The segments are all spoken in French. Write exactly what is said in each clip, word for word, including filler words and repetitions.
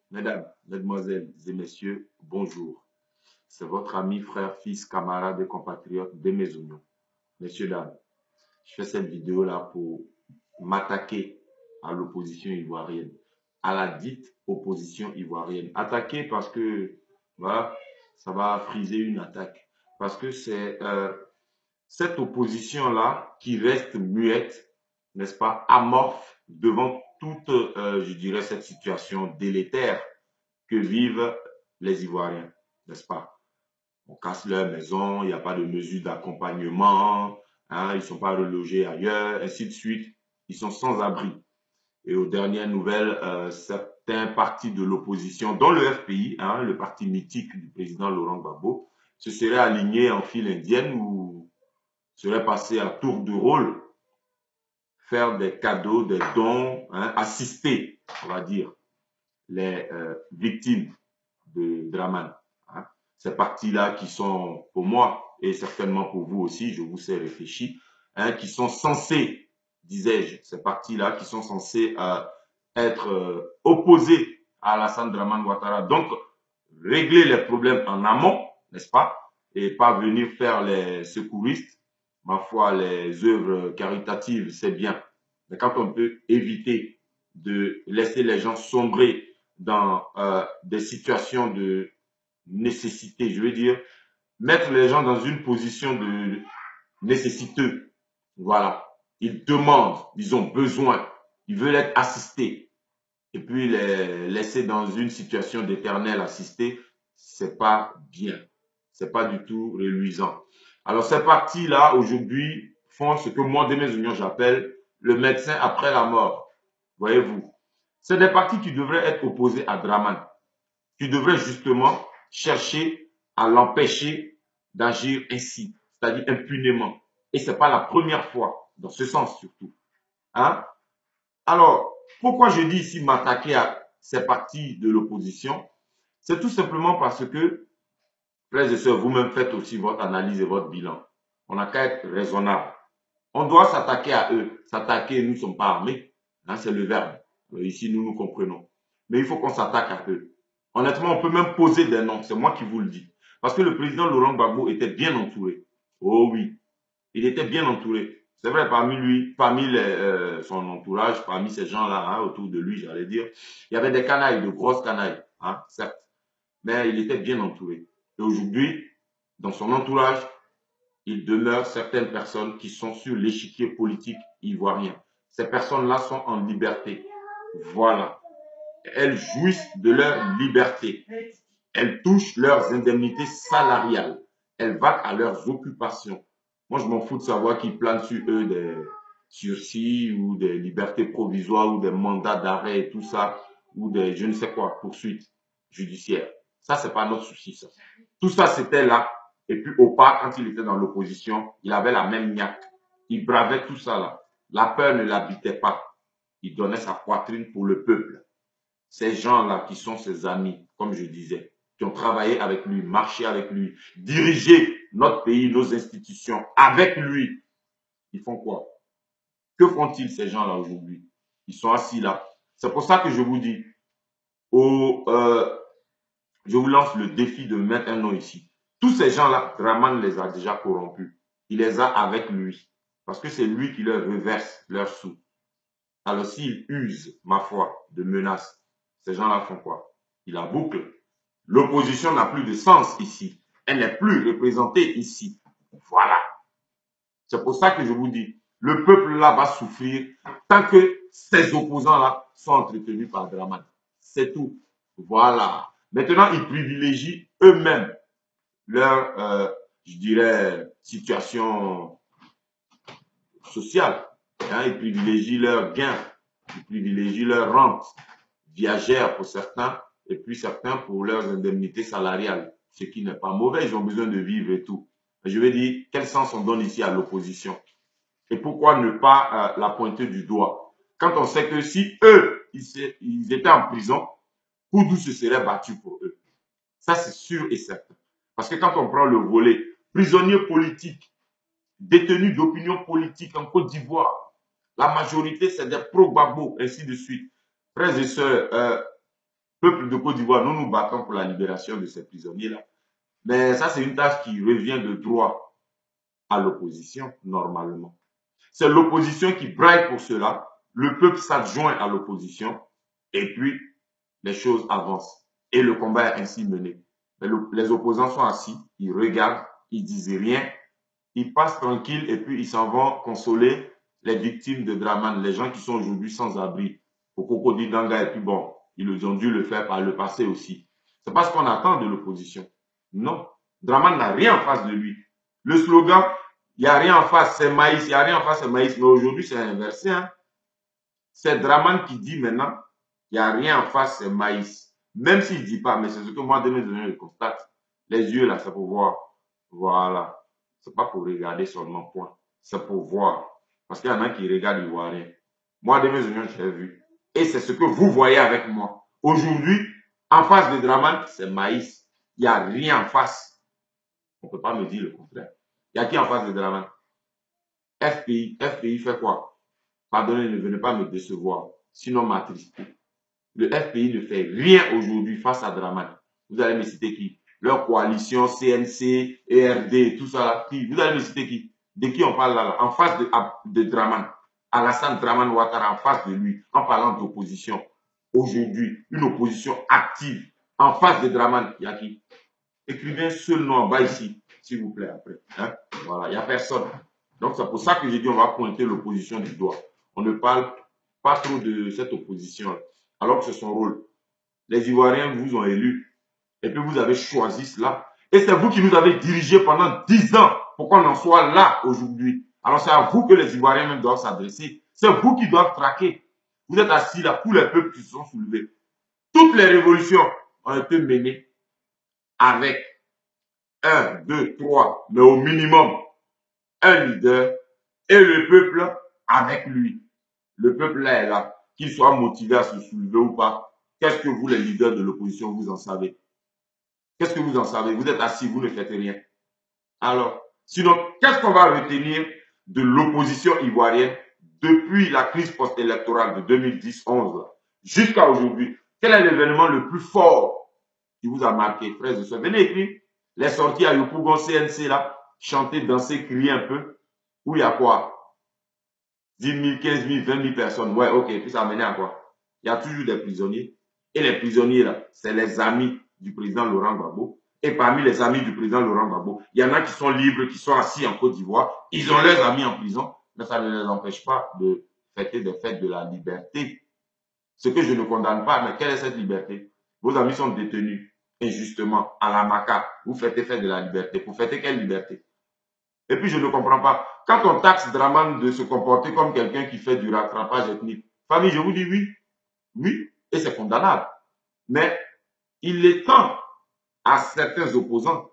Mesdames, Mesdemoiselles et Messieurs, bonjour. C'est votre ami, frère, fils, camarade et compatriote de mes oignons. Messieurs, dames, je fais cette vidéo-là pour m'attaquer à l'opposition ivoirienne, à la dite opposition ivoirienne. Attaquer parce que, voilà, ça va friser une attaque. Parce que c'est euh, cette opposition-là qui reste muette, n'est-ce pas, amorphe devant toute, euh, je dirais, cette situation délétère que vivent les Ivoiriens, n'est-ce pas? On casse leur maison, il n'y a pas de mesures d'accompagnement, hein, ils ne sont pas relogés ailleurs, ainsi de suite. Ils sont sans abri. Et aux dernières nouvelles, euh, certains partis de l'opposition, dont le F P I, hein, le parti mythique du président Laurent Gbagbo, se seraient alignés en file indienne ou seraient passés à tour de rôle, faire des cadeaux, des dons, hein, assister, on va dire, les euh, victimes de Draman. Hein. Ces partis-là qui sont, pour moi, et certainement pour vous aussi, je vous ai réfléchi, hein, qui sont censés, disais-je, ces partis-là qui sont censés euh, être euh, opposés à Alassane Draman Ouattara. Donc, régler les problèmes en amont, n'est-ce pas, et pas venir faire les secouristes. Ma foi, les œuvres caritatives, c'est bien. Mais quand on peut éviter de laisser les gens sombrer dans euh, des situations de nécessité, je veux dire, mettre les gens dans une position de nécessiteux. Voilà. Ils demandent, ils ont besoin, ils veulent être assistés. Et puis les laisser dans une situation d'éternel assisté, c'est pas bien. C'est pas du tout reluisant. Alors ces partis-là, aujourd'hui, font ce que moi, de mes unions, j'appelle le médecin après la mort. Voyez-vous. C'est des partis qui devraient être opposés à Draman, qui devraient justement chercher à l'empêcher d'agir ainsi, c'est-à-dire impunément. Et ce n'est pas la première fois, dans ce sens surtout. Hein? Alors, pourquoi je dis ici m'attaquer à ces partis de l'opposition? C'est tout simplement parce que, frères et sœurs, vous-même faites aussi votre analyse et votre bilan. On n'a qu'à être raisonnable. On doit s'attaquer à eux. S'attaquer, nous ne sommes pas armés. Hein, c'est le verbe. Ici, nous nous comprenons. Mais il faut qu'on s'attaque à eux. Honnêtement, on peut même poser des noms. C'est moi qui vous le dis. Parce que le président Laurent Gbagbo était bien entouré. Oh oui, il était bien entouré. C'est vrai, parmi lui, parmi les, euh, son entourage, parmi ces gens-là, hein, autour de lui, j'allais dire, il y avait des canailles, de grosses canailles, hein, certes. Mais il était bien entouré. Et aujourd'hui, dans son entourage, il demeure certaines personnes qui sont sur l'échiquier politique ivoirien. Ces personnes-là sont en liberté. Voilà. Elles jouissent de leur liberté. Elles touchent leurs indemnités salariales. Elles vaquent à leurs occupations. Moi, je m'en fous de savoir qu'ils planent sur eux des sursis ou des libertés provisoires ou des mandats d'arrêt et tout ça, ou des je ne sais quoi, poursuites judiciaires. Ça, c'est pas notre souci, ça. Tout ça, c'était là. Et puis, au pas, quand il était dans l'opposition, il avait la même niaque. Il bravait tout ça là. La peur ne l'habitait pas. Il donnait sa poitrine pour le peuple. Ces gens-là qui sont ses amis, comme je disais, qui ont travaillé avec lui, marché avec lui, dirigé notre pays, nos institutions avec lui, ils font quoi? Que font-ils ces gens-là aujourd'hui? Ils sont assis là. C'est pour ça que je vous dis, au, euh, je vous lance le défi de mettre un nom ici. Tous ces gens-là, Draman les a déjà corrompus. Il les a avec lui. Parce que c'est lui qui leur reverse leurs sous. Alors s'il use, ma foi, de menaces, ces gens-là font quoi? Il la boucle. L'opposition n'a plus de sens ici. Elle n'est plus représentée ici. Voilà. C'est pour ça que je vous dis, le peuple là va souffrir tant que ces opposants-là sont entretenus par Draman. C'est tout. Voilà. Maintenant, ils privilégient eux-mêmes leur, euh, je dirais, situation sociale. Hein, ils privilégient leurs gains, ils privilégient leur rente viagère pour certains, et puis certains pour leurs indemnités salariales, ce qui n'est pas mauvais, ils ont besoin de vivre et tout. Je vais dire, quel sens on donne ici à l'opposition? Et pourquoi ne pas euh, la pointer du doigt? Quand on sait que si eux, ils, ils étaient en prison, Koudou se serait battu pour eux. Ça, c'est sûr et certain. Parce que quand on prend le volet prisonniers politiques, détenus d'opinion politique en Côte d'Ivoire, la majorité, c'est des pro-Gbagbo, ainsi de suite. Frères et sœurs, euh, Peuple de Côte d'Ivoire, nous nous battons pour la libération de ces prisonniers-là. Mais ça, c'est une tâche qui revient de droit à l'opposition, normalement. C'est l'opposition qui braille pour cela. Le peuple s'adjoint à l'opposition et puis les choses avancent. Et le combat est ainsi mené. Les opposants sont assis, ils regardent, ils disent rien, ils passent tranquilles et puis ils s'en vont consoler les victimes de Draman, les gens qui sont aujourd'hui sans abri. Au Cocody Danga, et puis bon, ils ont dû le faire par le passé aussi. C'est pas ce qu'on attend de l'opposition. Non. Draman n'a rien en face de lui. Le slogan, il n'y a rien en face, c'est maïs, il n'y a rien en face, c'est maïs. Mais aujourd'hui, c'est inversé. Hein? C'est Draman qui dit maintenant, il n'y a rien en face, c'est maïs. Même s'il ne dit pas, mais c'est ce que moi, de mes données, je constate. Les yeux, là, c'est pour voir. Voilà. C'est pas pour regarder seulement, point. C'est pour voir. Parce qu'il y en a qui regardent, ils ne voient rien. Moi, de mes oignons, j'ai vu. Et c'est ce que vous voyez avec moi. Aujourd'hui, en face de Draman, c'est maïs. Il n'y a rien en face. On ne peut pas me dire le contraire. Il y a qui en face de Draman? F P I. F P I fait quoi? Pardonnez, ne venez pas me décevoir. Sinon, m'attrister. Le F P I ne fait rien aujourd'hui face à Draman. Vous allez me citer qui? Leur coalition, C N C, E R D, tout ça là. Qui? Vous allez me citer qui? De qui on parle là, là? En face de, de Draman. Alassane Draman Ouattara en face de lui, en parlant d'opposition. Aujourd'hui, une opposition active. En face de Draman, il y a qui? Écrivez un seul nom en bas ici, s'il vous plaît, après. Hein? Voilà, il n'y a personne. Donc c'est pour ça que j'ai dit on va pointer l'opposition du doigt. On ne parle pas trop de cette opposition, alors que c'est son rôle. Les Ivoiriens vous ont élus et puis vous avez choisi cela. Et c'est vous qui nous avez dirigés pendant dix ans pour qu'on en soit là aujourd'hui. Alors c'est à vous que les Ivoiriens même doivent s'adresser. C'est vous qui doivent traquer. Vous êtes assis là pour les peuples qui se sont soulevés. Toutes les révolutions ont été menées avec un, deux, trois, mais au minimum un leader et le peuple avec lui. Le peuple là est là. Qu'il soit motivé à se soulever ou pas. Qu'est-ce que vous, les leaders de l'opposition, vous en savez? Qu'est-ce que vous en savez? Vous êtes assis, vous ne faites rien. Alors, sinon, qu'est-ce qu'on va retenir de l'opposition ivoirienne depuis la crise post-électorale de deux mille dix onze jusqu'à aujourd'hui? Quel est l'événement le plus fort qui vous a marqué, frères et sœurs? Venez écrire les sorties à Yopougon C N C là, chanter, danser, crier un peu. Où il y a quoi? dix mille, quinze mille, vingt mille personnes. Ouais, ok. Puis ça a mené à quoi? Il y a toujours des prisonniers. Et les prisonniers, là, c'est les amis du président Laurent Gbagbo. Et parmi les amis du président Laurent Gbagbo, il y en a qui sont libres, qui sont assis en Côte d'Ivoire. Ils ont leurs amis en prison, mais ça ne les empêche pas de fêter des fêtes de la liberté. Ce que je ne condamne pas, mais quelle est cette liberté? Vos amis sont détenus injustement à la Maca. Vous fêtez fête de la liberté. Vous fêtez quelle liberté? Et puis je ne comprends pas. Quand on taxe Draman de se comporter comme quelqu'un qui fait du rattrapage ethnique, famille, je vous dis oui, oui, et c'est condamnable. Mais il est temps à certains opposants,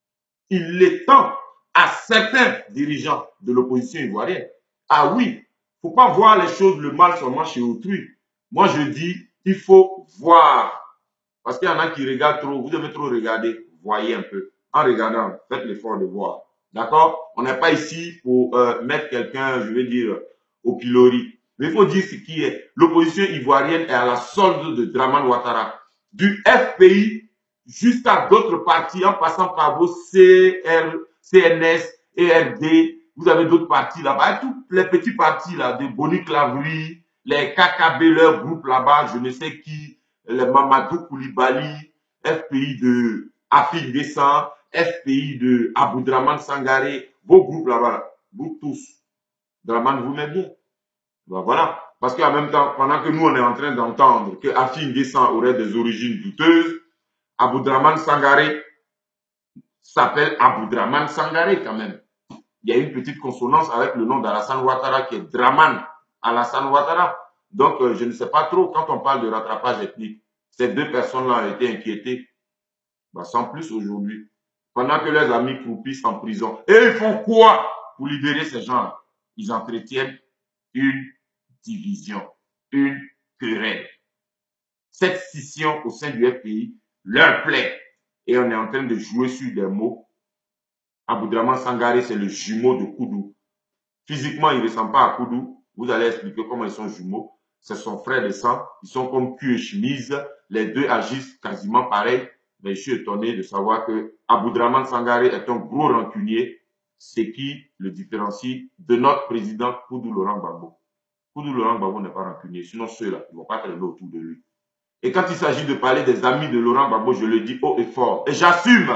il est temps à certains dirigeants de l'opposition ivoirienne. Ah oui, il ne faut pas voir les choses, le mal seulement chez autrui. Moi je dis, il faut voir. Parce qu'il y en a qui regardent trop, vous devez trop regarder, voyez un peu. En regardant, faites l'effort de voir. D'accord? On n'est pas ici pour euh, mettre quelqu'un, je vais dire, au pilori. Mais il faut dire ce qui est. L'opposition ivoirienne est à la solde de Draman Ouattara. Du F P I jusqu'à d'autres partis, en passant par vos C R, C N S, E R D. Vous avez d'autres partis là-bas. Tous les petits partis là, de Boni Clavry, les K K B, leur groupe là-bas, je ne sais qui, les Mamadou Koulibaly, F P I de Afid Descent, F P I de Aboudraman Sangaré, vos groupes là-bas, vous tous, Draman vous met bien. Ben voilà. Parce qu'en même temps, pendant que nous on est en train d'entendre que Afid Descent aurait des origines douteuses, Aboudraman Sangaré s'appelle Aboudraman Sangaré quand même. Il y a une petite consonance avec le nom d'Alassane Ouattara qui est Draman Alassane Ouattara. Donc, euh, je ne sais pas trop, quand on parle de rattrapage ethnique, ces deux personnes-là ont été inquiétées. Ben, sans plus aujourd'hui. Pendant que leurs amis croupissent en prison. Et ils font quoi pour libérer ces gens-là? Ils entretiennent une division, une querelle. Cette scission au sein du F P I leur plaît. Et on est en train de jouer sur des mots. Aboudraman Sangaré, c'est le jumeau de Koudou. Physiquement, il ne ressemble pas à Koudou. Vous allez expliquer comment ils sont jumeaux. c'est son frère de sang, ils sont comme cul et chemise, les deux agissent quasiment pareil, mais je suis étonné de savoir que Aboudraman Sangaré est un gros rancunier, ce qui le différencie de notre président Koudou Laurent Gbagbo. Koudou Laurent Gbagbo n'est pas rancunier, sinon ceux-là, ils ne vont pas traîner autour de lui. Et quand il s'agit de parler des amis de Laurent Gbagbo, je le dis haut et fort, et j'assume,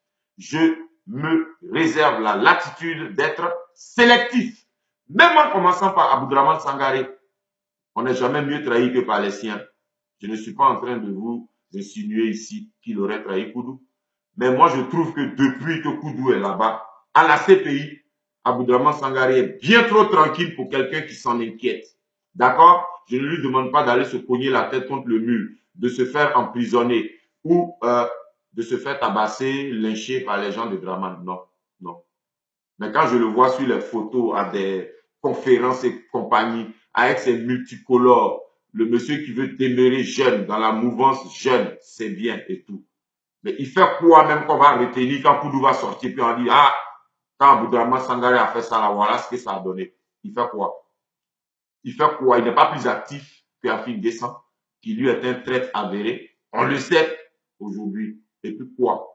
je me réserve la latitude d'être sélectif, même en commençant par Aboudraman Sangaré. On n'est jamais mieux trahi que par les siens. Je ne suis pas en train de vous insinuer ici qu'il aurait trahi Koudou. Mais moi, je trouve que depuis que Koudou est là-bas, à la C P I, Aboudraman Sangaré est bien trop tranquille pour quelqu'un qui s'en inquiète. D'accord? Je ne lui demande pas d'aller se cogner la tête contre le mur, de se faire emprisonner ou euh, de se faire tabasser, lyncher par les gens de Draman. Non, non. Mais quand je le vois sur les photos à des conférences et compagnie, avec ses multicolores, le monsieur qui veut demeurer jeune, dans la mouvance jeune, c'est bien et tout. Mais il fait quoi même qu'on va retenir quand Koudou va sortir, puis on dit, ah, quand Aboudraman Sangaré a fait ça, là, voilà ce que ça a donné. Il fait quoi? Il fait quoi? Il n'est pas plus actif que Afin Guessan, qui lui est un traître avéré. On le sait aujourd'hui. Et puis quoi?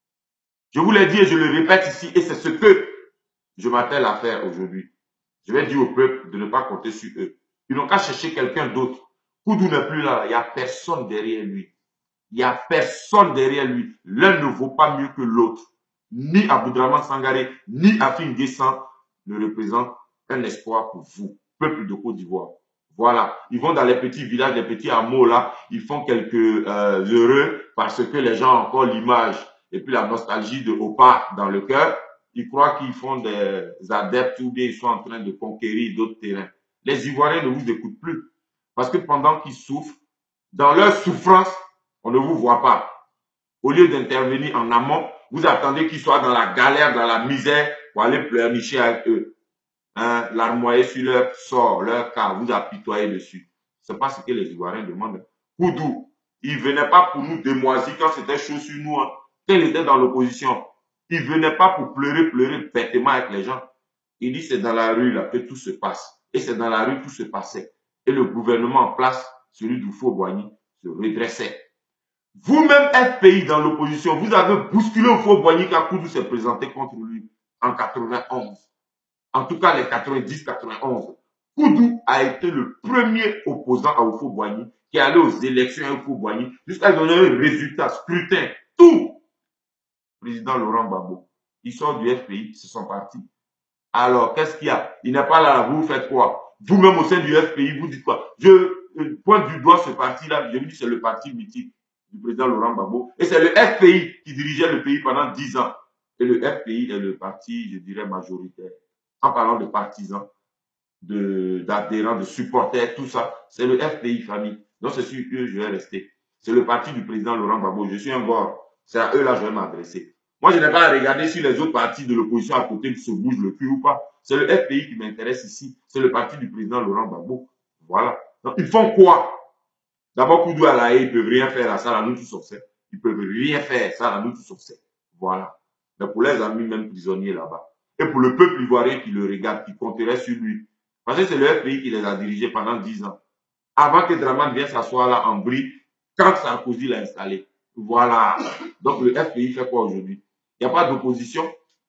Je vous l'ai dit et je le répète ici, et c'est ce que je m'attelle à faire aujourd'hui. Je vais dire au peuple de ne pas compter sur eux. Ils n'ont qu'à chercher quelqu'un d'autre. Koudou n'est plus là. Il n'y a personne derrière lui. Il n'y a personne derrière lui. L'un ne vaut pas mieux que l'autre. Ni Aboudraman Sangaré, ni Afin Guessan ne représentent un espoir pour vous, peuple de Côte d'Ivoire. Voilà. Ils vont dans les petits villages, les petits hameaux là. Ils font quelques euh, heureux parce que les gens ont encore l'image et puis la nostalgie de Opa dans le cœur. Ils croient qu'ils font des adeptes ou bien ils sont en train de conquérir d'autres terrains. Les Ivoiriens ne vous écoutent plus. Parce que pendant qu'ils souffrent, dans leur souffrance, on ne vous voit pas. Au lieu d'intervenir en amont, vous attendez qu'ils soient dans la galère, dans la misère, pour aller pleurnicher avec eux. Hein, l'armoyer sur leur sort, leur cas, vous apitoyez dessus. C'est pas ce que les Ivoiriens demandent. Koudou, il venait pas pour nous démoisir quand c'était chaud sur nous. Hein. Quand il était dans l'opposition, il venait pas pour pleurer, pleurer bêtement avec les gens. Il dit c'est dans la rue là que tout se passe. Et c'est dans la rue que tout se passait. Et le gouvernement en place, celui d'Oufo-Boigny, se redressait. Vous-même, F P I dans l'opposition, vous avez bousculé Oufo-Boigny quand Koudou s'est présenté contre lui en quatre-vingt-onze. En tout cas, les quatre-vingt-dix quatre-vingt-onze. Koudou a été le premier opposant à Oufo-Boigny qui est allé aux élections à Oufo-Boigny jusqu'à donner un résultat, scrutin, tout. Président Laurent Gbagbo, il sort du F P I, c'est son parti. Alors, qu'est-ce qu'il y a? Il n'est pas là, vous faites quoi? Vous-même au sein du F P I, vous dites quoi? Je euh, pointe du doigt ce parti-là, je vous dis c'est le parti mythique du président Laurent Gbagbo. Et c'est le F P I qui dirigeait le pays pendant dix ans. Et le F P I est le parti, je dirais, majoritaire. En parlant de partisans, d'adhérents, de, de supporters, tout ça, c'est le F P I famille. Donc c'est sur eux je vais rester. C'est le parti du président Laurent Gbagbo. Je suis un gars. C'est à eux là je vais m'adresser. Moi, je n'ai pas à regarder si les autres partis de l'opposition à côté se bougent le cul ou pas. C'est le F P I qui m'intéresse ici. C'est le parti du président Laurent Gbagbo. Voilà. Donc, ils font quoi? D'abord, Koudou à la haie, ils ne peuvent rien faire à ça, là, nous tous on sait. Ils ne peuvent rien faire ça, là, nous tous on sait. Voilà. Mais pour les amis, même prisonniers là-bas. Et pour le peuple ivoirien qui le regarde, qui compterait sur lui. Parce que c'est le F P I qui les a dirigés pendant dix ans. Avant que Draman vienne s'asseoir là en brie, quand Sarkozy l'a installé. Voilà. Donc, le F P I fait quoi aujourd'hui? Il n'y a pas d'opposition.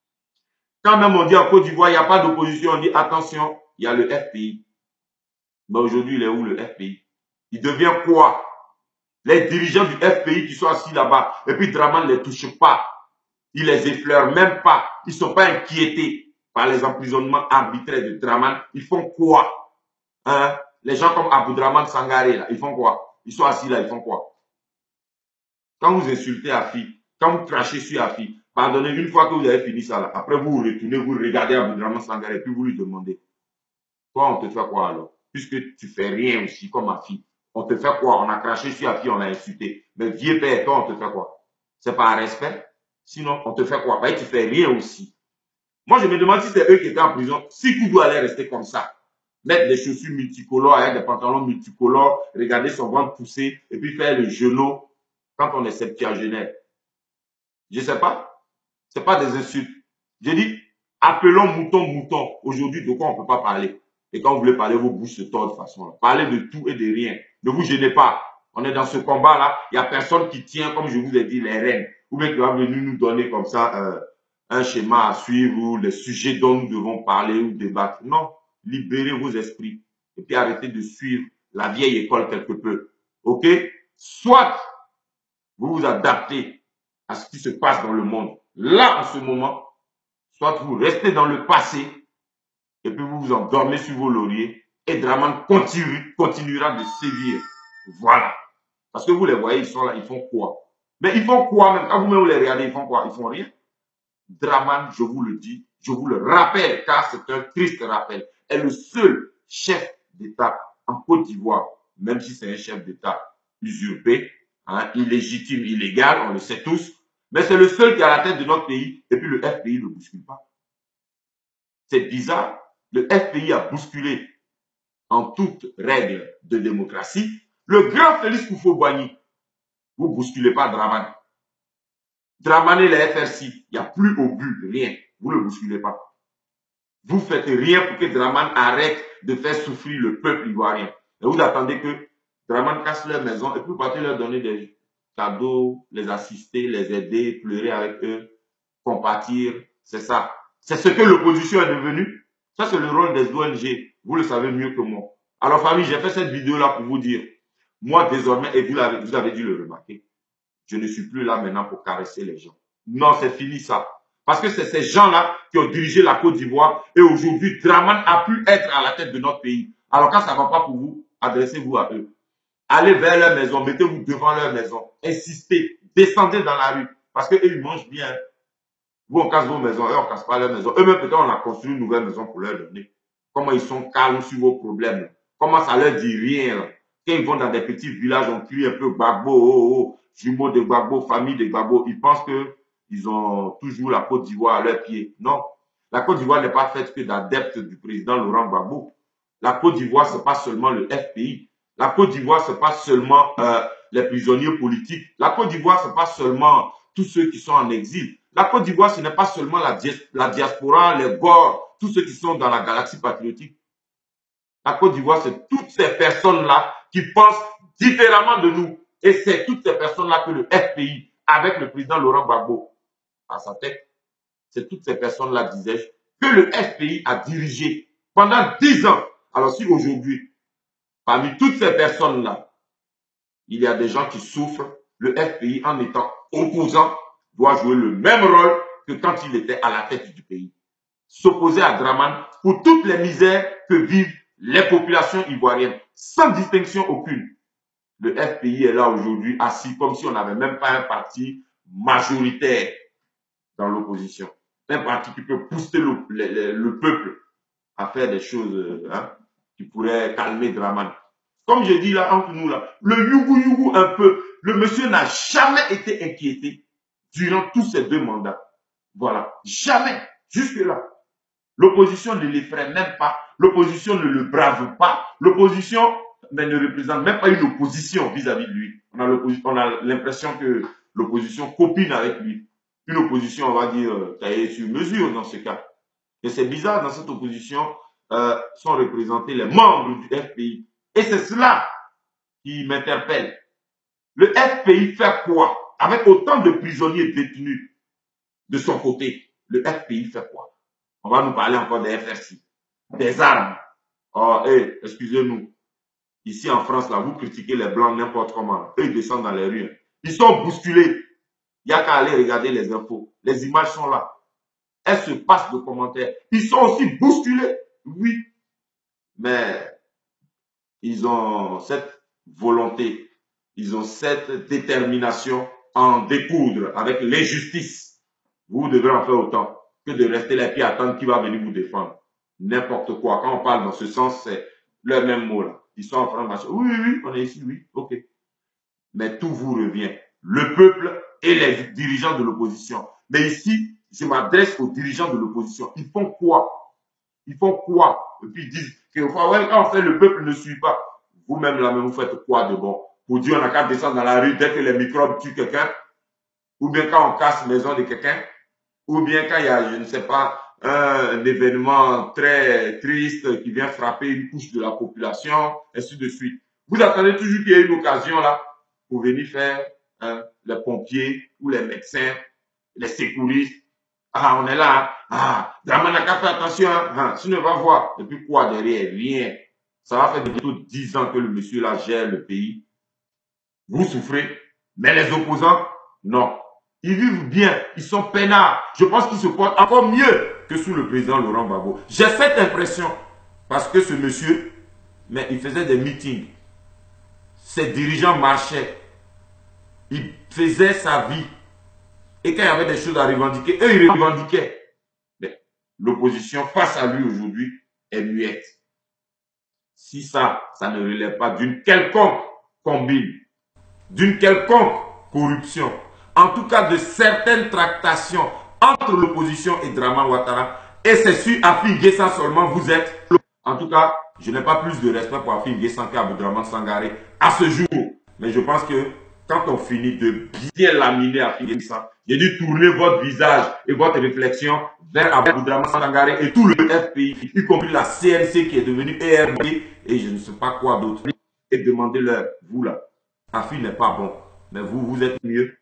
Quand même on dit en Côte d'Ivoire, il n'y a pas d'opposition, on dit attention, il y a le F P I. Mais aujourd'hui, il est où le F P I? Il devient quoi? Les dirigeants du F P I qui sont assis là-bas, et puis Draman ne les touche pas. Il les effleure même pas. Ils ne sont pas inquiétés par les emprisonnements arbitraires de Draman. Ils font quoi? Hein? Les gens comme Aboudraman Sangaré, là, ils font quoi? Ils sont assis là, ils font quoi? Quand vous insultez Afi, quand vous crachez sur Afi, pardonnez, une fois que vous avez fini ça, là, après vous retournez, vous regardez Aboudraman Sangaré, puis vous lui demandez, toi on te fait quoi alors? Puisque tu fais rien aussi comme Afi, on te fait quoi? On a craché sur Afi, on l'a insulté. Mais vieux père, toi on te fait quoi? C'est pas un respect? Sinon, on te fait quoi? Bah, tu fais rien aussi. Moi je me demande si c'est eux qui étaient en prison, si Koudou allait rester comme ça. Mettre des chaussures multicolores avec des pantalons multicolores, regarder son ventre pousser, et puis faire le genou quand on est septuagénaire. Je ne sais pas. Ce n'est pas des insultes. Je dis, appelons mouton mouton. Aujourd'hui, de quoi on ne peut pas parler. Et quand vous voulez parler, vos bouches se tordent de façon. Parlez de tout et de rien. Ne vous gênez pas. On est dans ce combat-là. Il n'y a personne qui tient, comme je vous ai dit, les rênes. Ou bien qui va venir nous donner comme ça euh, un schéma à suivre ou les sujets dont nous devons parler ou débattre. Non. Libérez vos esprits. Et puis arrêtez de suivre la vieille école quelque peu. OK? Soit vous vous adaptez à ce qui se passe dans le monde, là, en ce moment, soit vous restez dans le passé et puis vous vous endormez sur vos lauriers et Draman continue, continuera de sévir. Voilà. Parce que vous les voyez, ils sont là, ils font quoi? Mais ils font quoi même? Quand vous-même les regardez, ils font quoi? Ils font rien. Draman, je vous le dis, je vous le rappelle, car c'est un triste rappel, est le seul chef d'État en Côte d'Ivoire, même si c'est un chef d'État usurpé, hein, illégitime, illégal, on le sait tous, mais c'est le seul qui est à la tête de notre pays, et puis le F P I ne bouscule pas. C'est bizarre, le F P I a bousculé en toute règle de démocratie le grand Félix Houphouët-Boigny. Vous ne bousculez pas Dramane. Dramane et les F R C, il n'y a plus au but, rien. Vous ne le bousculez pas. Vous ne faites rien pour que Dramane arrête de faire souffrir le peuple ivoirien. Et vous attendez que Dramane casse leur maison et puis vous partez leur donner des cadeaux, les assister, les aider, pleurer avec eux, compatir. C'est ça. C'est ce que l'opposition est devenue. Ça, c'est le rôle des O N G. Vous le savez mieux que moi. Alors, famille, j'ai fait cette vidéo-là pour vous dire, moi, désormais, et vous avez, vous avez dû le remarquer, je ne suis plus là maintenant pour caresser les gens. Non, c'est fini ça. Parce que c'est ces gens-là qui ont dirigé la Côte d'Ivoire et aujourd'hui, Dramane a pu être à la tête de notre pays. Alors quand ça ne va pas pour vous, adressez-vous à eux. Allez vers leur maison, mettez-vous devant leur maison, insistez, descendez dans la rue. Parce qu'eux, ils mangent bien. Vous, on casse vos maisons, eux, on ne casse pas leur maison. Eux-mêmes, peut-être, on a construit une nouvelle maison pour leur donner. Comment ils sont calmes sur vos problèmes. Comment ça leur dit rien. Là. Quand ils vont dans des petits villages, on crie un peu Gbagbo, oh, oh, oh, jumeaux de Gbagbo, famille de Gbagbo. Ils pensent qu'ils ont toujours la Côte d'Ivoire à leurs pieds. Non. La Côte d'Ivoire n'est pas faite que d'adeptes du président Laurent Gbagbo. La Côte d'Ivoire, ce n'est pas seulement le F P I. La Côte d'Ivoire, ce n'est pas seulement euh, les prisonniers politiques. La Côte d'Ivoire, ce n'est pas seulement tous ceux qui sont en exil. La Côte d'Ivoire, ce n'est pas seulement la, dias la diaspora, les Gors, tous ceux qui sont dans la galaxie patriotique. La Côte d'Ivoire, c'est toutes ces personnes-là qui pensent différemment de nous. Et c'est toutes ces personnes-là que le F P I, avec le président Laurent Gbagbo à sa tête, c'est toutes ces personnes-là, disais-je, que le F P I a dirigé pendant dix ans. Alors si aujourd'hui, parmi toutes ces personnes-là, il y a des gens qui souffrent, le F P I, en étant opposant, doit jouer le même rôle que quand il était à la tête du pays. S'opposer à Dramane pour toutes les misères que vivent les populations ivoiriennes, sans distinction aucune. Le F P I est là aujourd'hui, assis comme si on n'avait même pas un parti majoritaire dans l'opposition. Un parti qui peut pousser le, le, le peuple à faire des choses hein, qui pourraient calmer Dramane. Comme je dis là, entre nous là, le yougou-yougou un peu, le monsieur n'a jamais été inquiété durant tous ces deux mandats. Voilà, jamais, jusque-là. L'opposition ne l'effraie même pas, l'opposition ne le brave pas, l'opposition ne représente même pas une opposition vis-à-vis de lui. On a l'impression que l'opposition copine avec lui. Une opposition, on va dire, taillée sur mesure dans ce cas. Et c'est bizarre, dans cette opposition, euh, sont représentés les membres du F P I. Et c'est cela qui m'interpelle. Le F P I fait quoi? Avec autant de prisonniers détenus de son côté, le F P I fait quoi? On va nous parler encore des F R C, des armes. Oh, hey, excusez-nous. Ici en France, là, vous critiquez les Blancs n'importe comment. Eux, ils descendent dans les rues. Ils sont bousculés. Il n'y a qu'à aller regarder les infos. Les images sont là. Elles se passent de commentaires. Ils sont aussi bousculés. Oui. Mais ils ont cette volonté. Ils ont cette détermination à en découdre avec l'injustice. Vous devrez en faire autant que de rester les pieds à attendre qui va venir vous défendre. N'importe quoi. Quand on parle dans ce sens, c'est leur même mot là. Ils sont en train de marcher. Oui, oui, oui, on est ici, oui, ok. Mais tout vous revient. Le peuple et les dirigeants de l'opposition. Mais ici, je m'adresse aux dirigeants de l'opposition. Ils font quoi? Ils font quoi? Et puis ils disent que ouais, quand on fait le peuple ne suit pas. Vous-même là, vous faites quoi de bon? Pour dire on n'a qu'à descendre dans la rue dès que les microbes tuent quelqu'un? Ou bien quand on casse la maison de quelqu'un? Ou bien quand il y a, je ne sais pas, un événement très triste qui vient frapper une couche de la population, ainsi de suite. Vous attendez toujours qu'il y ait une occasion là pour venir faire hein, les pompiers ou les médecins, les secouristes. Ah, on est là. Ah, Dramane n'a qu'à faire attention. Hein. Tu ne vas voir. Et puis quoi derrière? Rien. Ça va faire bientôt dix ans que le monsieur là gère le pays. Vous souffrez. Mais les opposants, non. Ils vivent bien. Ils sont peinards. Je pense qu'ils se portent encore mieux que sous le président Laurent Gbagbo. J'ai cette impression. Parce que ce monsieur, mais il faisait des meetings. Ses dirigeants marchaient. Il faisait sa vie. Et quand il y avait des choses à revendiquer, eux, ils revendiquaient. Mais l'opposition face à lui aujourd'hui est muette. Si ça, ça ne relève pas d'une quelconque combine, d'une quelconque corruption, en tout cas de certaines tractations entre l'opposition et Dramane Ouattara, et c'est sur Affi N'Guessan seulement vous êtes. En tout cas, je n'ai pas plus de respect pour Affi N'Guessan qu'Aboudraman Sangaré à ce jour. Mais je pense que quand on finit de bien laminer Affi N'Guessan, j'ai dû tourner votre visage et votre réflexion vers Aboudraman Sangaré et tout le F P I, y compris la C N C qui est devenue E R D et je ne sais pas quoi d'autre. Et demandez-leur, vous là, Affi n'est pas bon, mais vous, vous êtes mieux.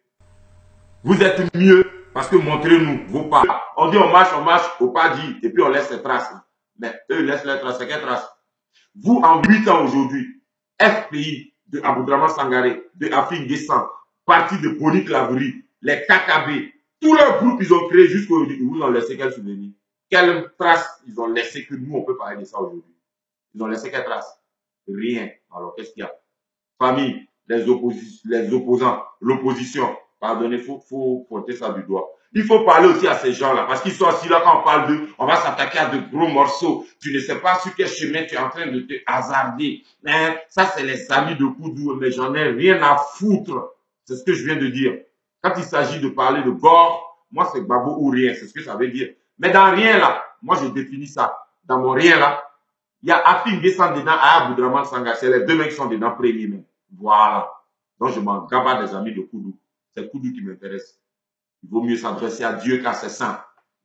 Vous êtes mieux parce que montrez-nous vos pas. On dit on marche, on marche, au pas dit, et puis on laisse ses traces. Mais eux laissent leurs traces, c'est quelle trace? Vous, en huit ans aujourd'hui, F P I de Aboudraman Sangaré, de Affi N'Guessan, parti de Boni Claverie, les K K B, tous leurs groupes ils ont créé jusqu'aujourd'hui, ils vous ont laissé quel souvenir? Quelle trace ils ont laissé que nous on peut parler de ça aujourd'hui? Ils ont laissé quelle trace? Rien. Alors qu'est-ce qu'il y a? Famille, les, les opposants, l'opposition, pardonnez, il faut, faut pointer ça du doigt. Il faut parler aussi à ces gens-là, parce qu'ils sont assis là quand on parle d'eux, on va s'attaquer à de gros morceaux. Tu ne sais pas sur quel chemin tu es en train de te hasarder. Mais ça, c'est les amis de Koudou, mais j'en ai rien à foutre. C'est ce que je viens de dire. Quand il s'agit de parler de Gore, moi, c'est Gbagbo ou rien, c'est ce que ça veut dire. Mais dans rien là, moi, je définis ça. Dans mon rien là, il y a Affi N'Guessan dedans, à Aboudraman Sangaré. C'est les deux mecs qui sont dedans premiers même. Voilà. Donc, je m'en gabasse des amis de Koudou. C'est Koudou qui m'intéresse. Il vaut mieux s'adresser à Dieu qu'à ses saints.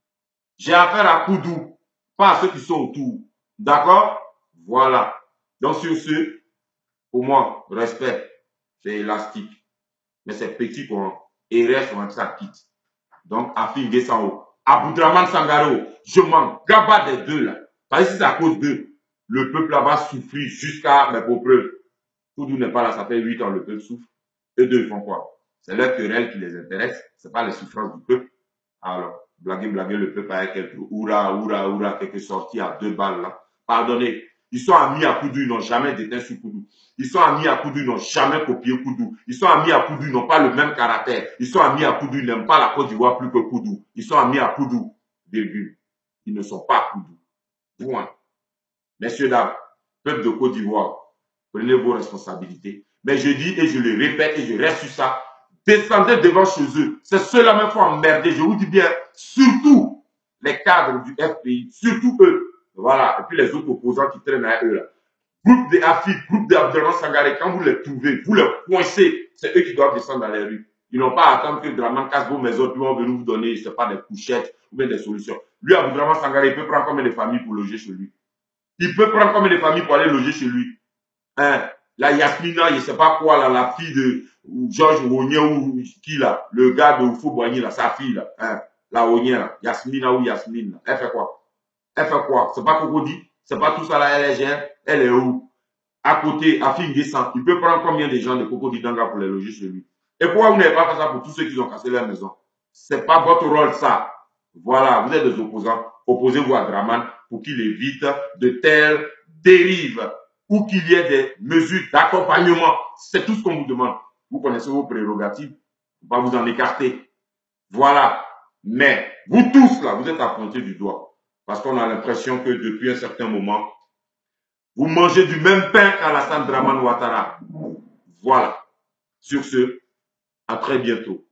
J'ai affaire à Koudou, pas à ceux qui sont autour. D'accord? Voilà. Donc, sur ce, pour moi, respect, c'est élastique. Mais c'est petit pour moi. Et reste sur un ça quitte. Donc, Affi N'Guessan, Aboudraman Sangaré, je m'en gabasse des deux là. Parce que si c'est à cause d'eux, le peuple là va souffrir jusqu'à mes preuves. Koudou n'est pas là, ça fait huit ans, le peuple souffre. Eux deux, ils font quoi? C'est leur querelle qui les intéresse, c'est pas les souffrances du peuple. Alors, blaguer, blaguer le peuple avec quelques oura, oura, oura, quelques sorties à deux balles là. Pardonnez, ils sont amis à Koudou, ils n'ont jamais déteint sur Koudou. Ils sont amis à Koudou, ils n'ont jamais copié Koudou. Ils sont amis à Koudou, ils n'ont pas le même caractère. Ils sont amis à Koudou, ils n'aiment pas la Côte d'Ivoire plus que Koudou. Ils sont amis à Koudou, virgule. Ils ne sont pas Koudou. Point. Messieurs, dames, peuple de Côte d'Ivoire, prenez vos responsabilités. Mais je dis et je le répète et je reste sur ça. Descendez devant chez eux. C'est ceux-là même faut emmerder. Je vous dis bien, surtout les cadres du F P I, surtout eux. Voilà. Et puis les autres opposants qui traînent à eux là. Groupe de Affi, groupe d'Aboudraman Sangaré, quand vous les trouvez, vous les coincez, c'est eux qui doivent descendre dans les rues. Ils n'ont pas à attendre que Dramane casse vos maisons, puis on va venir vous donner, je sais pas, des couchettes ou bien des solutions. Lui, Aboudraman Sangaré, il peut prendre combien de familles pour loger chez lui? Il peut prendre combien de familles pour aller loger chez lui? Hein? La Yasmina, je ne sais pas quoi, là, la fille de Georges Ogné ou qui là, le gars de Oufo-Boigny, là, sa fille là, hein? La Ogné là, Yasmina ou Yasmine, là. Elle fait quoi? Elle fait quoi? C'est pas Cocody? C'est pas tout ça là, elle est gère? Elle est où? À côté, Affi N'Guessan, il peut prendre combien de gens de Cocody Danga pour les loger chez lui? Et pourquoi vous n'avez pas fait ça pour tous ceux qui ont cassé leur maison? C'est pas votre rôle ça. Voilà, vous êtes des opposants. Opposez-vous à Dramane pour qu'il évite de telles dérives ou qu'il y ait des mesures d'accompagnement. C'est tout ce qu'on vous demande. Vous connaissez vos prérogatives. Il ne faut pas vous en écarter. Voilà. Mais vous tous là, vous êtes à pointer du doigt. Parce qu'on a l'impression que depuis un certain moment, vous mangez du même pain qu'Alassane Dramane Ouattara. Voilà. Sur ce, à très bientôt.